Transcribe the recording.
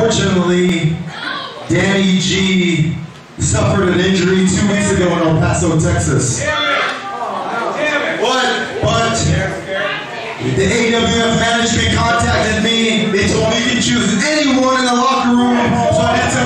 Unfortunately, Danny G suffered an injury 2 weeks ago in El Paso, Texas. But the AWF management contacted me. They told me you can choose anyone in the locker room, so I had to